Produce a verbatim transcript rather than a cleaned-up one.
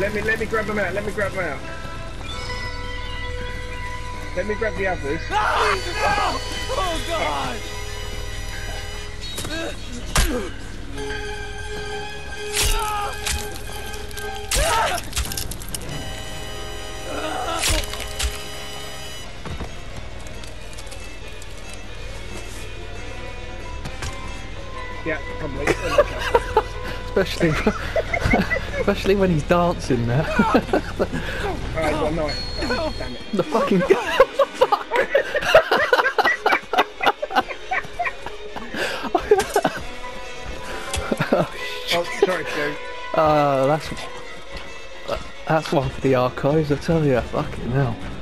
Let me let me grab them out. Let me grab them out. Let me grab the others. Oh, no! Oh God! Yeah, probably. Especially, especially when he's dancing there. Alright, got a knife. Oh, damn it. The fucking. Oh, sorry, Stu. Uh, that's that's one for the archives, I tell you. Fucking hell.